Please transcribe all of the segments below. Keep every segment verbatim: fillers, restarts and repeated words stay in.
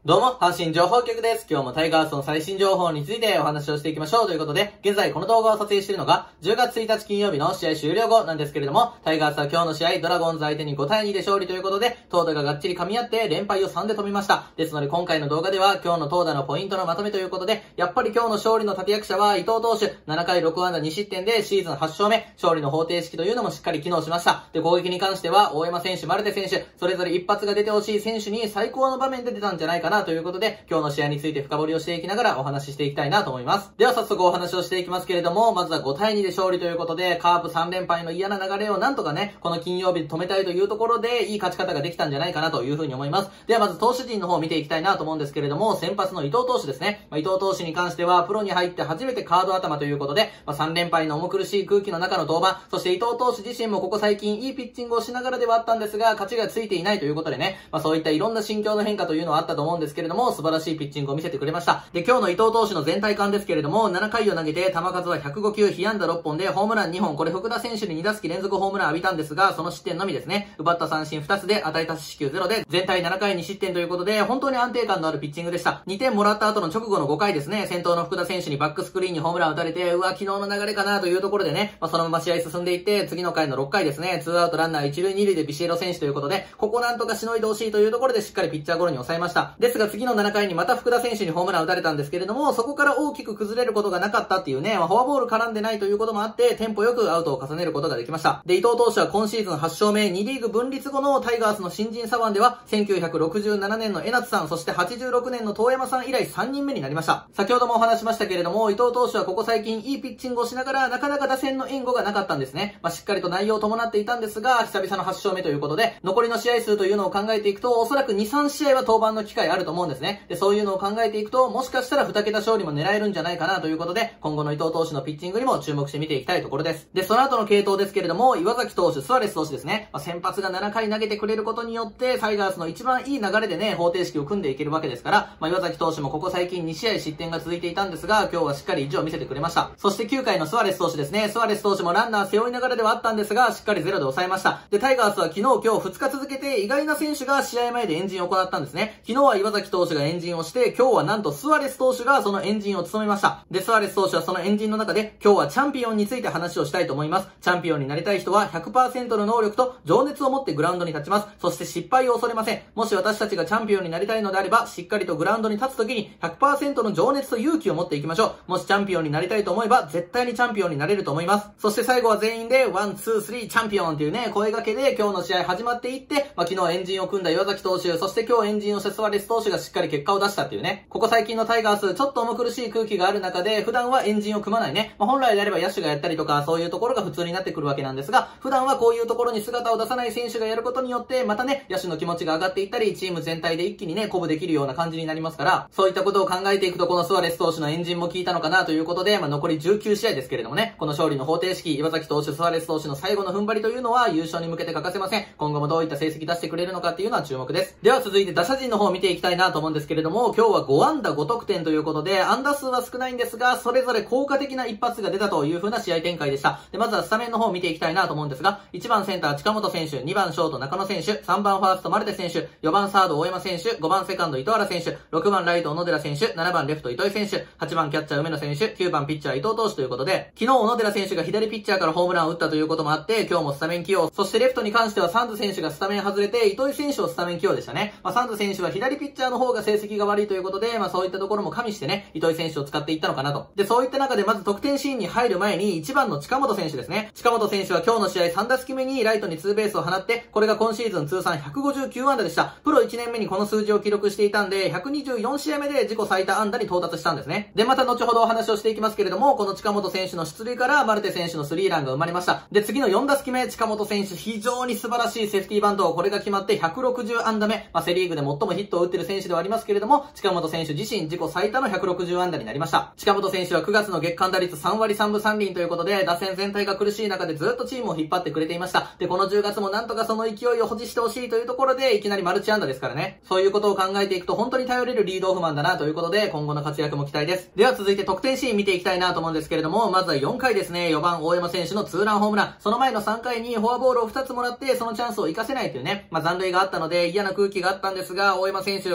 どうも、阪神情報局です。今日もタイガースの最新情報についてお話をしていきましょうということで、現在この動画を撮影しているのが、じゅうがつついたち金曜日の試合終了後なんですけれども、タイガースは今日の試合、ドラゴンズ相手にごたいにで勝利ということで、投打ががっちり噛み合って連敗をさんで止めました。ですので今回の動画では、今日の投打のポイントのまとめということで、やっぱり今日の勝利の立役者は伊藤投手、ななかいろくあんだにしってんでシーズンはち勝目、勝利の方程式というのもしっかり機能しました。で、攻撃に関しては、大山選手、マルテ選手、それぞれ一発が出てほしい選手に最高の場面で出たんじゃないかなということで、今日の試合について深掘りをしていきながらお話ししていきたいなと思います。では早速お話をしていきますけれども、まずはごたいにで勝利ということで、カープさんれんぱいの嫌な流れをなんとかね、この金曜日で止めたいというところで、いい勝ち方ができたんじゃないかなというふうに思います。ではまず投手陣の方を見ていきたいなと思うんですけれども、先発の伊藤投手ですね。まあ、伊藤投手に関しては、プロに入って初めてカード頭ということで、まあ、さんれんぱいの重苦しい空気の中の登板、そして伊藤投手自身もここ最近いいピッチングをしながらではあったんですが、勝ちがついていないということでね、まあ、そういったいろんな心境の変化というのはあったと思うんですけれども、素晴らしいピッチングを見せてくれました。で、今日の伊藤投手の全体感ですけれども、ななかいを投げて球数はひゃくごきゅう、被安打ろっぽんでホームランにほん、これ福田選手ににだすき連続ホームラン浴びたんですが、その失点のみですね。奪った三振ふたつで与えた四球ゼロで、全体ななかいにしってんということで、本当に安定感のあるピッチングでした。にてんもらった後の直後のごかいですね、先頭の福田選手にバックスクリーンにホームラン打たれて、うわ、昨日の流れかなというところでね、まあ、そのまま試合進んでいって、次の回のろっかいですね、ツーアウトランナーいちるいにるいでビシエロ選手ということで、ここなんとかしのいでほしいというところでしっかりピッチャーゴロに抑えました。ですが次のななかいにまた福田選手にホームラン打たれたんですけれども、そこから大きく崩れることがなかったっていうね、まあ、フォアボール絡んでないということもあって、テンポよくアウトを重ねることができました。で、伊藤投手は今シーズンはち勝目、にリーグ分立後のタイガースの新人左腕では、せんきゅうひゃくろくじゅうななねんの江夏さん、そしてはちじゅうろくねんの遠山さん以来さんにんめになりました。先ほどもお話しましたけれども、伊藤投手はここ最近いいピッチングをしながら、なかなか打線の援護がなかったんですね。まあ、しっかりと内容を伴っていたんですが、久々のはち勝目ということで、残りの試合数というのを考えていくと、おそらくに、さんしあいは登板の機会あると思うんですね。で、そういうのを考えていくと、もしかしたらにけた勝利も狙えるんじゃないかなということで、今後の伊藤投手のピッチングにも注目して見ていきたいところです。で、その後の継投ですけれども、岩崎投手、スアレス投手ですね。まあ、先発がななかい投げてくれることによって、タイガースの一番いい流れでね、方程式を組んでいけるわけですから、まあ、岩崎投手もここ最近にしあい失点が続いていたんですが、今日はしっかり意地を見せてくれました。そしてきゅうかいのスアレス投手ですね。スアレス投手もランナー背負いながらではあったんですが、しっかりゼロで抑えました。で、タイガースは昨日今日ふつか続けて意外な選手が試合前でエンジンを行ったんですね。昨日は岩崎投手がエンジンをして、今日はなんとスアレス投手がそのエンジンを務めました。で、スアレス投手はそのエンジンの中で、今日はチャンピオンについて話をしたいと思います。チャンピオンになりたい人は ひゃくパーセント の能力と情熱を持ってグラウンドに立ちます。そして失敗を恐れません。もし私たちがチャンピオンになりたいのであれば、しっかりとグラウンドに立つときに ひゃくパーセント の情熱と勇気を持っていきましょう。もしチャンピオンになりたいと思えば、絶対にチャンピオンになれると思います。そして最後は全員で、ワン、ツー、スリー、チャンピオンっていうね、声掛けで今日の試合始まっていって、まあ、昨日エンジンを組んだ岩崎投手、そして今日エンジンをしたスアレス投手がしっかり結果を出したっていうね、ここ最近のタイガース、ちょっと重苦しい空気がある中で、普段はエンジンを組まないね。まあ、本来であれば野手がやったりとか、そういうところが普通になってくるわけなんですが、普段はこういうところに姿を出さない選手がやることによって、またね、野手の気持ちが上がっていったり、チーム全体で一気にね、鼓舞できるような感じになりますから、そういったことを考えていくと、このスアレス投手のエンジンも効いたのかなということで、まあ、残りじゅうきゅうしあいですけれどもね、この勝利の方程式、岩崎投手、スアレス投手の最後の踏ん張りというのは優勝に向けて欠かせません。今後もどういった成績出してくれるのかっていうのは注目です。では続いて打者陣の方を見ていきたいなと思うんですけれども、今日はごあんだごとくてんということで、安打数は少ないんですが、それぞれ効果的な一発が出たという風な試合展開でした。で、まずはスタメンの方を見ていきたいなと思うんですが、いちばんセンター近本選手、にばんショート中野選手、さんばんファーストマルテ選手、よばんサード大山選手、ごばんセカンド糸原選手、ろくばんライト小野寺選手、ななばんレフト糸井選手、はちばんキャッチャー梅野選手、きゅうばんピッチャー伊藤投手ということで、昨日小野寺選手が左ピッチャーからホームランを打ったということもあって、今日もスタメン起用。そしてレフトに関してはサンズ選手がスタメン外れて、糸井選手をスタメン起用でしたね。まあ、サンズ選手は左ピッチャーの方が成績が悪いということで、まあそういったところも加味してね、糸井選手を使っていったのかなと。で、そういった中でまず得点シーンに入る前にいちばんの近本選手ですね。近本選手は今日の試合さんだすきめにライトにツーベースを放って、これが今シーズン通算ひゃくごじゅうきゅうあんだでした。プロいちねんめにこの数字を記録していたんで、ひゃくにじゅうよんしあいめで自己最多安打に到達したんですね。で、また後ほどお話をしていきますけれども、この近本選手の出塁からマルテ選手のスリーランが生まれました。で、次のよんだすきめ、近本選手非常に素晴らしいセーフティーバント、これが決まってひゃくろくじゅうあんだめ、まあ、セリーグで最もヒットを打っている選手ではありますけれども、近本選手自身自己最多のひゃくろくじゅうあんだになりました。近本選手はくがつの月間打率さんわりさんぶさんりんということで、打線全体が苦しい中でずっとチームを引っ張ってくれていました。で、このじゅうがつもなんとかその勢いを保持してほしいというところで、いきなりマルチ安打ですからね。そういうことを考えていくと本当に頼れるリードオフマンだなということで、今後の活躍も期待です。では続いて得点シーン見ていきたいなと思うんですけれども、まずはよんかいですね、よばん大山選手のツーランホームラン。その前のさんかいにフォアボールをふたつもらって、そのチャンスを活かせないというね、まあ残塁があったので嫌な空気があったんですが、大山選手、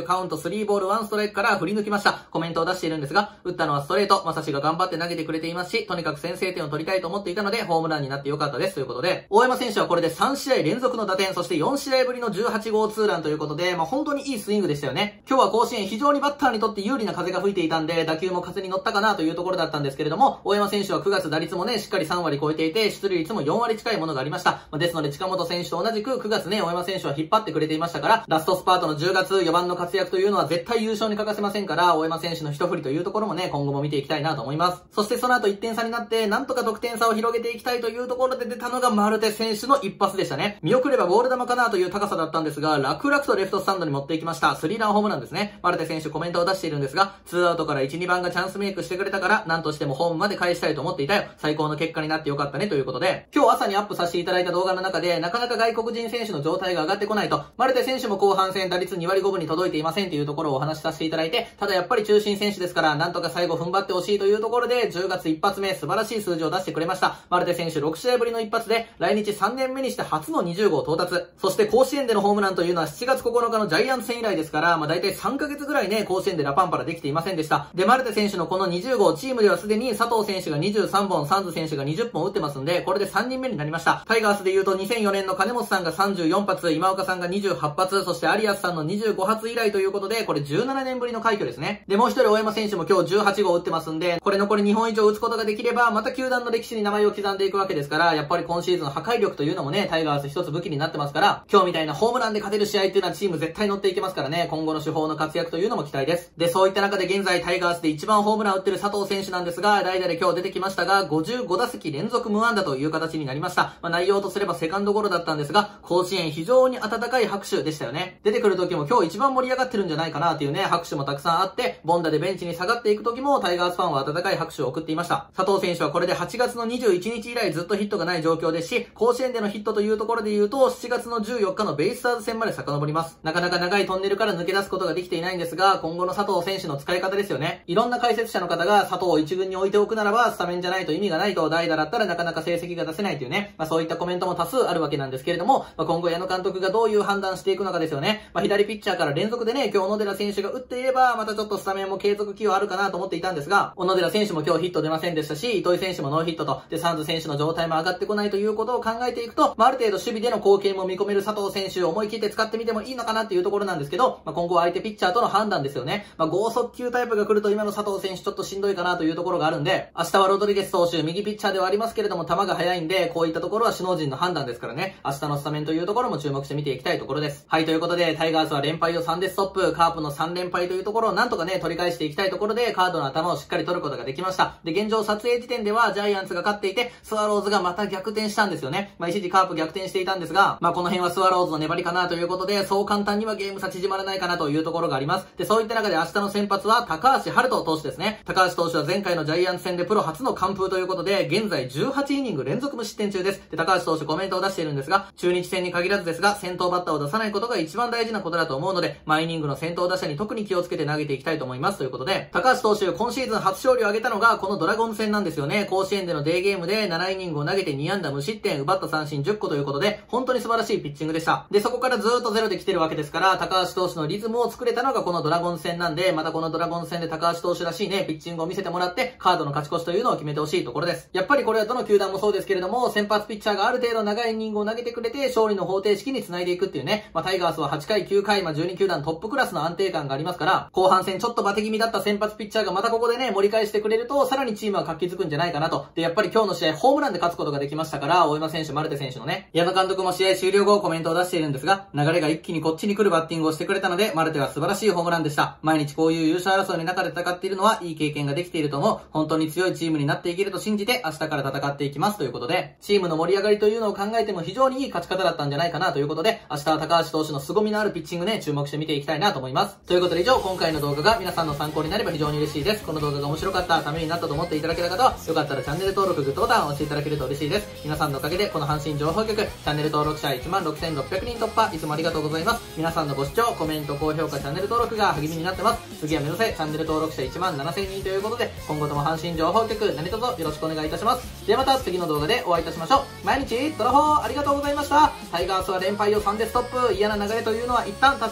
手、カウントスリーボールワンストライクから振り抜きました。コメントを出しているんですが、打ったのはストレート、まさしが頑張って投げてくれていますし、とにかく先制点を取りたいと思っていたので、ホームランになってよかったですということで、大山選手はこれでさんしあい連続の打点、そしてよんしあいぶりのじゅうはちごうツーランということで、まあ本当にいいスイングでしたよね。今日は甲子園非常にバッターにとって有利な風が吹いていたんで、打球も風に乗ったかなというところだったんですけれども、大山選手はくがつ打率もね、しっかりさんわり超えていて、出塁率もよんわり近いものがありました。まあ、ですので近本選手と同じくくがつね、大山選手は引っ張ってくれていましたから、ラストスパートのじゅうがつよばんの活躍というのは絶対優勝に欠かせませんから、大山選手の一振りというところもね、今後も見ていきたいなと思います。そしてその後いってんさになって、なんとか得点差を広げていきたいというところで出たのがマルテ選手の一発でしたね。見送ればボール球かなという高さだったんですが、楽々とレフトスタンドに持っていきました。スリーランホームランですね。マルテ選手コメントを出しているんですが、ツーアウトからいち、にばんがチャンスメイクしてくれたから、なんとしてもホームまで返したいと思っていたよ。最高の結果になってよかったねということで、今日朝にアップさせていただいた動画の中で、なかなか外国人選手の状態が上がってこないと、マルテ選手も後半戦打率にわりごぶに届いていませんというところをお話しさせていただいて、ただやっぱり中心選手ですから、なんとか最後踏ん張ってほしいというところで、じゅうがついっぱつめ素晴らしい数字を出してくれました。マルテ選手ろくしあいぶりの一発で、来日さんねんめにして初のにじゅうごう到達。そして甲子園でのホームランというのはしちがつここのかのジャイアンツ戦以来ですから、まあ大体さんかげつぐらいね、甲子園でラパンパラできていませんでした。で、マルテ選手のこのにじゅうごう、チームではすでに佐藤選手がにじゅうさんぼん、サンズ選手がにじゅっぽん打ってますんで、これでさんにんめになりました。タイガースで言うとにせんよねんの金本さんがさんじゅうよんはつ、今岡さんがにじゅうはっぱつ、そして有安さんのにじゅうごはつ以来ということで、これじゅうななねんぶりの快挙ですね。で、もう一人大山選手も今日じゅうはちごう打ってますんで、これ残りにほん以上打つことができれば、また球団の歴史に名前を刻んでいくわけですから、やっぱり今シーズン破壊力というのもね、タイガース一つ武器になってますから、今日みたいなホームランで勝てる試合っていうのはチーム絶対乗っていけますからね、今後の主砲の活躍というのも期待です。で、そういった中で現在タイガースで一番ホームラン打ってる佐藤選手なんですが、代打で今日出てきましたが、ごじゅうごだせき連続無安打という形になりました。まあ、内容とすればセカンドゴロだったんですが、甲子園非常に温かい拍手でしたよね。出てくる時も今日一番盛り上がってるんじゃないかなっていうね、拍手もたくさんあって、ボンダでベンチに下がっていく時もタイガースファンは温かい拍手を送っていました。佐藤選手はこれではちがつのにじゅういちにち以来ずっとヒットがない状況ですし、甲子園でのヒットというところで言うと、しちがつのじゅうよっかのベイスターズ戦まで遡ります。なかなか長いトンネルから抜け出すことができていないんですが、今後の佐藤選手の使い方ですよね。いろんな解説者の方が佐藤を一軍に置いておくならば、スタメンじゃないと意味がないと、代打だったらなかなか成績が出せないというね、まあそういったコメントも多数あるわけなんですけれども、まあ、今後矢野監督がどういう判断していくのかですよね。まあ左ピッチャーから連続でね、今日小野寺選手が打っていれば、またちょっとスタメンも継続起用あるかなと思っていたんですが、小野寺選手も今日ヒット出ませんでしたし、糸井選手もノーヒットと、で、サンズ選手の状態も上がってこないということを考えていくと、まあある程度守備での貢献も見込める佐藤選手を思い切って使ってみてもいいのかなっていうところなんですけど、まあ今後は相手ピッチャーとの判断ですよね。まあ剛速球タイプが来ると今の佐藤選手ちょっとしんどいかなというところがあるんで、明日はロドリゲス投手、右ピッチャーではありますけれども、球が速いんで、こういったところは首脳陣の判断ですからね、明日のスタメンというところも注目して見ていきたいところです。はい、ということで、タイガースは連敗をさんでストップ、カープのさんれんぱいというところをなんとかね、取り返していきたいところで、カードの頭をしっかり取ることができました。で、現状撮影時点では、ジャイアンツが勝っていて、スワローズがまた逆転したんですよね。まあ、一時カープ逆転していたんですが、まあ、この辺はスワローズの粘りかなということで、そう簡単にはゲーム差縮まらないかなというところがあります。で、そういった中で明日の先発は、高橋遥人投手ですね。高橋投手は前回のジャイアンツ戦でプロ初の完封ということで、現在じゅうはちイニング連続無失点中です。で、高橋投手コメントを出しているんですが、中日戦に限らずですが、先頭バッターを出さないことが一番大事なことだと思うので、毎イニングの先頭打者に特に気をつけて投げていきたいと思いますということで、高橋投手今シーズン初勝利を挙げたのがこのドラゴン戦なんですよね。甲子園でのデーゲームでななイニングを投げてにあんだ無失点、奪った三振じゅっこということで、本当に素晴らしいピッチングでした。で、そこからずーっとゼロで来てるわけですから、高橋投手のリズムを作れたのがこのドラゴン戦なんで、またこのドラゴン戦で高橋投手らしいね、ピッチングを見せてもらって、カードの勝ち越しというのを決めてほしいところです。やっぱりこれはどの球団もそうですけれども、先発ピッチャーがある程度長いイニングを投げてくれて、勝利の方程式に繋いでいくっていうね、まあタイガースははちかい、きゅうかい、まあじゅうにきゅうだんトップクラスの安定感がありますから、後半戦ちょっとバテ気味だった先発ピッチャーがまたここでね、盛り返してくれると、さらにチームは活気づくんじゃないかなと。で、やっぱり今日の試合、ホームランで勝つことができましたから、大山選手、マルテ選手のね、矢野監督も試合終了後コメントを出しているんですが、流れが一気にこっちに来るバッティングをしてくれたので、マルテは素晴らしいホームランでした。毎日こういう優勝争いの中で戦っているのは、いい経験ができていると思う。本当に強いチームになっていけると信じて、明日から戦っていきますということで、チームの盛り上がりというのを考えても非常にいい勝ち方だったんじゃないかなということで、明日は高橋投手の凄みのあるピッチングね、注目して見ていきたいなと思います。ということで以上、今回の動画が皆さんの参考になれば非常に嬉しいです。この動画が面白かった、ためになったと思っていただけた方は、よかったらチャンネル登録、グッドボタンを押していただけると嬉しいです。皆さんのおかげで、この阪神情報局、チャンネル登録者いちまんろくせんろっぴゃくにん突破、いつもありがとうございます。皆さんのご視聴、コメント、高評価、チャンネル登録が励みになってます。次は目指せ、チャンネル登録者いちまんななせんにんということで、今後とも阪神情報局、何卒よろしくお願いいたします。ではまた次の動画でお会いいたしましょう。毎日、ドラホーありがとうございました。タイガースは連敗をさんでストップ、嫌な流れというのは一旦断ち切ることができ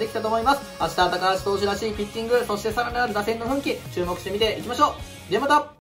できたと思います。明日高橋投手らしいピッチング、そしてさらなる打線の奮起、注目してみていきましょう。ではまた。